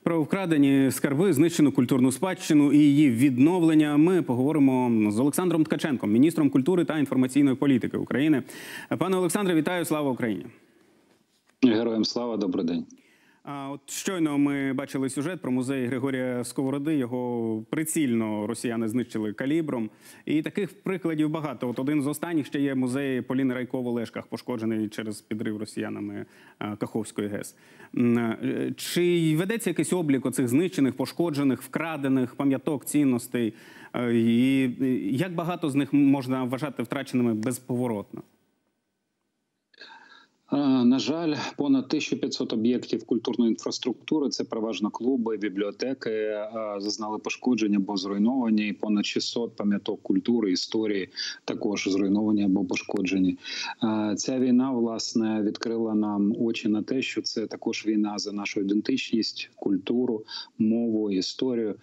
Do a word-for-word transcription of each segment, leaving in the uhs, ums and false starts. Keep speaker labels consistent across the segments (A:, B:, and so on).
A: Про вкрадені скарби, знищену культурну спадщину і її відновлення ми поговоримо з Олександром Ткаченком, міністром культури та інформаційної політики України. Пане Олександре, вітаю! Слава Україні!
B: Героям слава, добрий день.
A: А от щойно ми бачили сюжет про музей Григорія Сковороди. Його прицільно росіяни знищили калібром. І таких прикладів багато. От один з останніх ще є музей Поліни Райко в Олешках, пошкоджений через підрив росіянами Каховської ГЕС. Чи ведеться якийсь облік оцих знищених, пошкоджених, вкрадених пам'яток, цінностей? І як багато з них можна вважати втраченими безповоротно?
B: На жаль, понад тисяча п'ятсот об'єктів культурної інфраструктури, це переважно клуби, бібліотеки, зазнали пошкодження або зруйновані. І понад шістсот пам'яток культури, історії також зруйновані або пошкоджені. Ця війна, власне, відкрила нам очі на те, що це також війна за нашу ідентичність, культуру, мову, історію.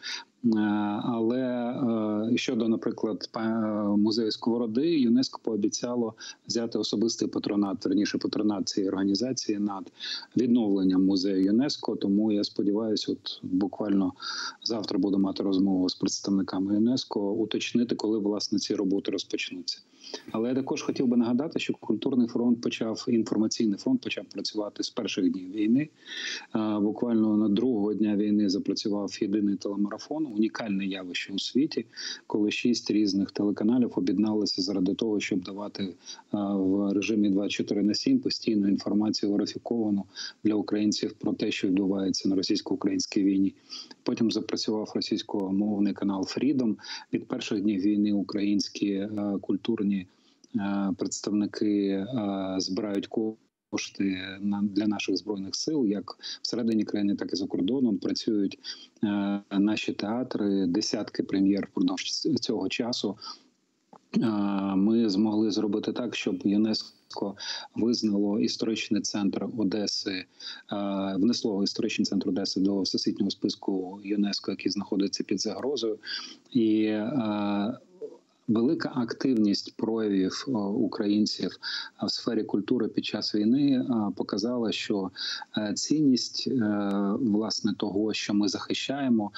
B: Але щодо, наприклад, музею Сковороди, ЮНЕСКО пообіцяло взяти особистий патронат, верніше патронат цієї організації над відновленням музею ЮНЕСКО. Тому я сподіваюся, от буквально завтра буду мати розмову з представниками ЮНЕСКО, уточнити, коли, власне, ці роботи розпочнуться. Але я також хотів би нагадати, що культурний фронт почав, інформаційний фронт почав працювати з перших днів війни. Буквально на другого дня війни запрацював єдиний телемарафон, унікальне явище у світі, коли шість різних телеканалів об'єдналися заради того, щоб давати в режимі двадцять чотири на сім постійну інформацію верифіковану для українців про те, що відбувається на російсько-українській війні. Потім запрацював російськомовний канал Freedom. Від перших днів війни українські культурні представники збирають кошти для наших Збройних сил, як всередині країни, так і за кордоном. Працюють наші театри, десятки прем'єр впродовж цього часу. Ми змогли зробити так, щоб ЮНЕСКО визнало історичний центр Одеси, внесло історичний центр Одеси до всесвітнього списку ЮНЕСКО, який знаходиться під загрозою. І велика активність проявів українців в сфері культури під час війни показала, що цінність, власне, того, що ми захищаємо,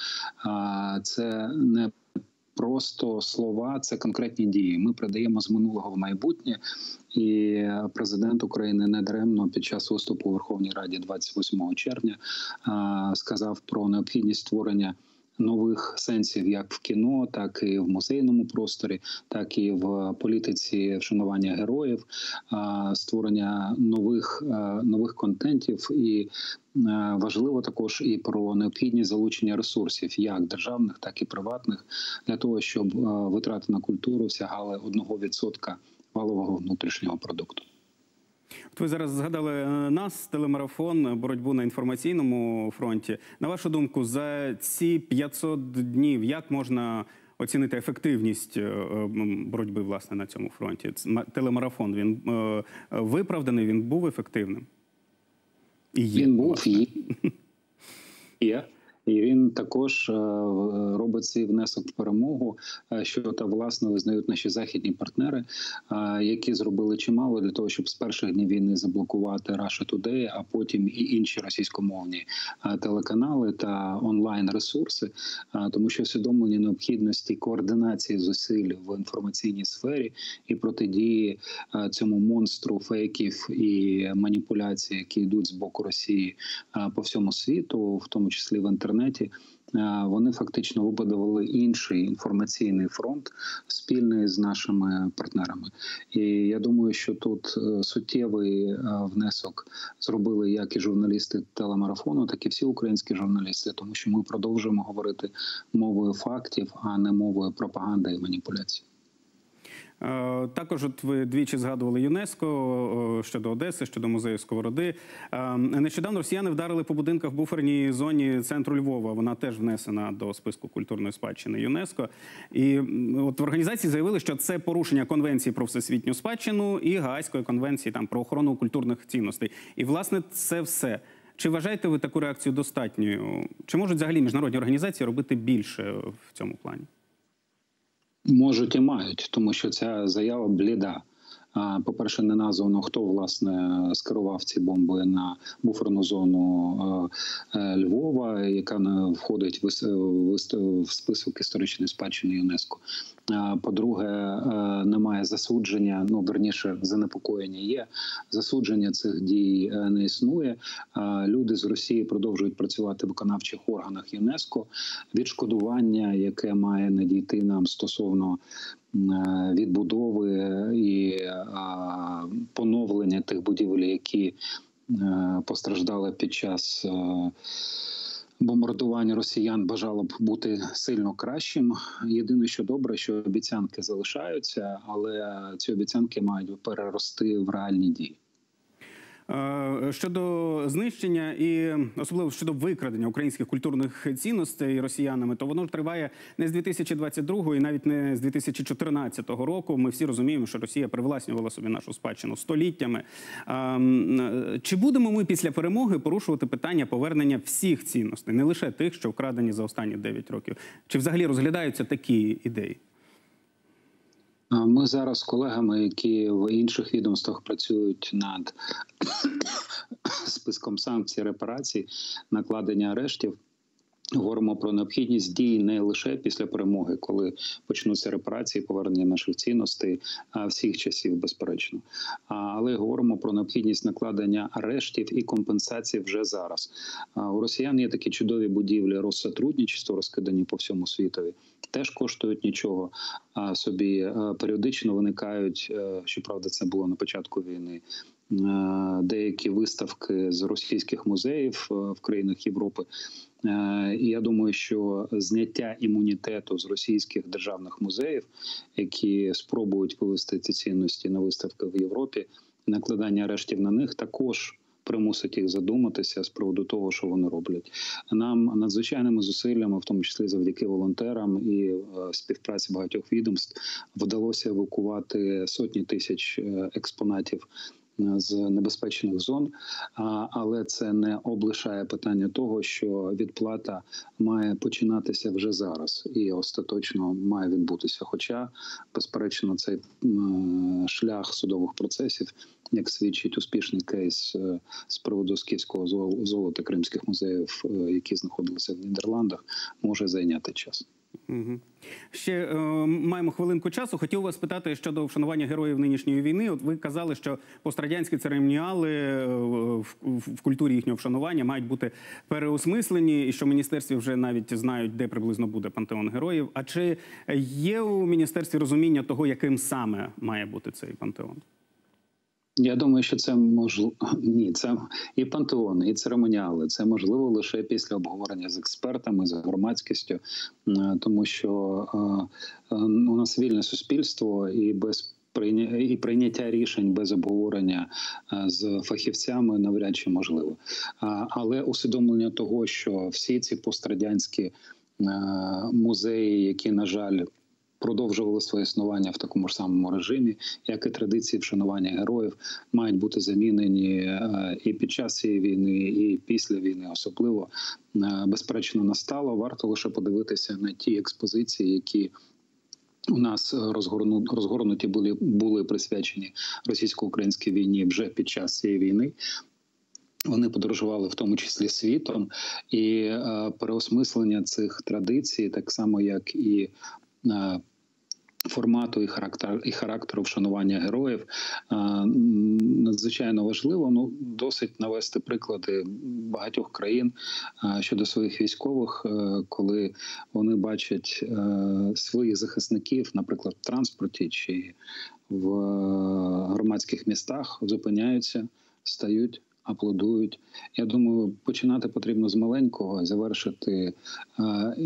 B: це не просто слова, це конкретні дії. Ми передаємо з минулого в майбутнє. І президент України недаремно під час виступу у Верховній Раді двадцять восьмого червня сказав про необхідність створення нових сенсів як в кіно, так і в музейному просторі, так і в політиці вшанування героїв, створення нових, нових контентів. І важливо також і про необхідність залучення ресурсів, як державних, так і приватних, для того, щоб витрати на культуру сягали одного відсотка валового внутрішнього продукту.
A: От ви зараз згадали нас, телемарафон, боротьбу на інформаційному фронті. На вашу думку, за ці п'ятсот днів як можна оцінити ефективність боротьби, власне, на цьому фронті? Телемарафон, він виправданий, він був ефективним?
B: І є, він був, і є. І він також робить свій внесок в перемогу, що та, власне, визнають наші західні партнери, які зробили чимало для того, щоб з перших днів війни заблокувати Russia Today, а потім і інші російськомовні телеканали та онлайн-ресурси, тому що усвідомлення необхідності координації зусиль в інформаційній сфері і протидії цьому монстру фейків і маніпуляцій, які йдуть з боку Росії по всьому світу, в тому числі в інтернеті, вони фактично вибудували інший інформаційний фронт спільний з нашими партнерами. І я думаю, що тут суттєвий внесок зробили як і журналісти телемарафону, так і всі українські журналісти, тому що ми продовжуємо говорити мовою фактів, а не мовою пропаганди і маніпуляцій.
A: Також от ви двічі згадували ЮНЕСКО щодо Одеси, щодо музею Сковороди. Нещодавно росіяни вдарили по будинках в буферній зоні центру Львова. Вона теж внесена до списку культурної спадщини ЮНЕСКО. І от в організації заявили, що це порушення Конвенції про всесвітню спадщину і Гаазької конвенції там, про охорону культурних цінностей. І, власне, це все. Чи вважаєте ви таку реакцію достатньою? Чи можуть взагалі міжнародні організації робити більше в цьому плані?
B: Можуть і мають, тому що ця заява бліда. По-перше, не названо, хто, власне, скерував ці бомби на буферну зону Львова, яка не входить в список історичної спадщини ЮНЕСКО. По-друге, немає засудження, ну, верніше, занепокоєння є. Засудження цих дій не існує. Люди з Росії продовжують працювати в виконавчих органах ЮНЕСКо. Відшкодування, яке має надійти нам стосовно відбудови і поновлення тих будівель, які постраждали під час бомбардування росіян, бажало б бути сильно кращим. Єдине, що добре, що обіцянки залишаються, але ці обіцянки мають перерости в реальні дії.
A: Щодо знищення і особливо щодо викрадення українських культурних цінностей росіянами, то воно триває не з дві тисячі двадцять другого і навіть не з дві тисячі чотирнадцятого року. Ми всі розуміємо, що Росія привласнювала собі нашу спадщину століттями. Чи будемо ми після перемоги порушувати питання повернення всіх цінностей, не лише тих, що вкрадені за останні дев'ять років? Чи взагалі розглядаються такі ідеї?
B: Ми зараз з колегами, які в інших відомствах працюють над списком санкцій, репарацій, накладення арештів, говоримо про необхідність дій не лише після перемоги, коли почнуться репарації, повернення наших цінностей всіх часів, безперечно. Але говоримо про необхідність накладення арештів і компенсацій вже зараз. У росіян є такі чудові будівлі Россотрудничества, розкидані по всьому світові. Теж коштують нічого собі. Періодично виникають, щоправда, це було на початку війни, деякі виставки з російських музеїв в країнах Європи. І я думаю, що зняття імунітету з російських державних музеїв, які спробують вивести ці цінності на виставки в Європі, накладання арештів на них також примусить їх задуматися з приводу того, що вони роблять. Нам надзвичайними зусиллями, в тому числі завдяки волонтерам і співпраці багатьох відомств, вдалося евакувати сотні тисяч експонатів з небезпечних зон, але це не облишає питання того, що відплата має починатися вже зараз і остаточно має відбутися. Хоча, безперечно, цей шлях судових процесів, як свідчить успішний кейс з приводу скіфського золота кримських музеїв, які знаходилися в Нідерландах, може зайняти час.
A: Угу. Ще е, маємо хвилинку часу. Хотів вас питати щодо вшанування героїв нинішньої війни. От ви казали, що пострадянські церемоніали в, в, в культурі їхнього вшанування мають бути переосмислені, і що в міністерстві вже навіть знають, де приблизно буде пантеон героїв. А чи є у міністерстві розуміння того, яким саме має бути цей пантеон?
B: Я думаю, що це можливо. Ні, це і пантеони, і церемоніали. Це можливо лише після обговорення з експертами, з громадськістю, тому що у нас вільне суспільство і без і прийняття рішень без обговорення з фахівцями навряд чи можливо. Але усвідомлення того, що всі ці пострадянські музеї, які, на жаль, продовжували своє існування в такому ж самому режимі, як і традиції вшанування героїв, мають бути замінені і під час цієї війни, і після війни особливо. Безперечно, настало. Варто лише подивитися на ті експозиції, які у нас розгорну, розгорнуті були, були присвячені російсько-українській війні вже під час цієї війни. Вони подорожували в тому числі світом, і е, переосмислення цих традицій, так само як і е, формату і характеру, і характеру вшанування героїв, е, надзвичайно важливо. Ну, досить навести приклади багатьох країн е, щодо своїх військових, е, коли вони бачать е, своїх захисників, наприклад, в транспорті чи в громадських містах, зупиняються, стають, аплодують. Я думаю, починати потрібно з маленького, завершити е,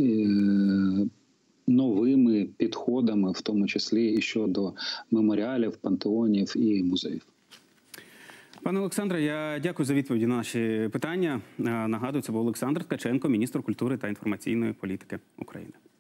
B: е, новими підходами, в тому числі і щодо меморіалів, пантеонів і музеїв.
A: Пане Олександре, я дякую за відповіді на наші питання. Нагадую, це був Олександр Ткаченко, міністр культури та інформаційної політики України.